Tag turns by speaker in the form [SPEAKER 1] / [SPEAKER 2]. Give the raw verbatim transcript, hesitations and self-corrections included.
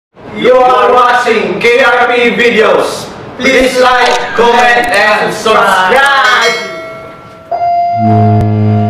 [SPEAKER 1] You are watching K R P videos. Please like, comment, and subscribe.